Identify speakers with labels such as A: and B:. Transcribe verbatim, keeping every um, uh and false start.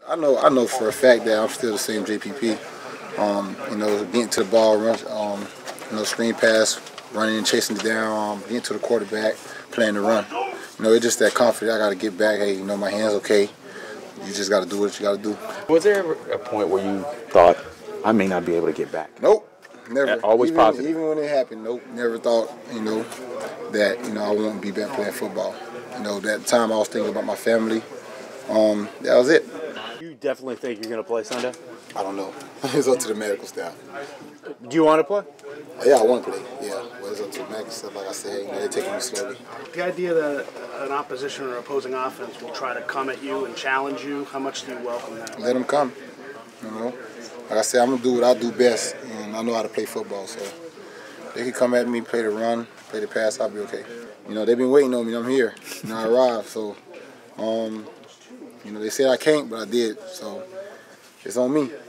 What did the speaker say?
A: I know, I know for a fact that I'm still the same J P P. Um, you know, getting to the ball, run, um, you know, screen pass, running and chasing it down, um, getting to the quarterback, playing the run. You know, it's just that confidence. I got to get back. Hey, you know, my hand's okay. You just got to do what you got to do.
B: Was there ever a point where you thought, I may not be able to get back?
A: Nope, never.
B: Always
A: even,
B: positive.
A: Even when it happened, nope, never thought, you know, that, you know, I won't be back playing football. You know, that time I was thinking about my family. Um, that was it.
C: You definitely think you're going to play Sunday?
A: I don't know. It's up to the medical staff.
C: Do you want to play?
A: Yeah, I want to play. Yeah, but it's up to the medical staff. Like I said, you know, they're taking me slowly.
D: The idea that an opposition or opposing offense will try to come at you and challenge you, how much do you welcome that?
A: Let them come. You know, like I said, I'm gonna do what I do best, and I know how to play football. So they can come at me, play the run, play the pass. I'll be okay. You know, they've been waiting on me. I'm here. You know, I arrived. So, um, you know, they said I can't, but I did. So it's on me.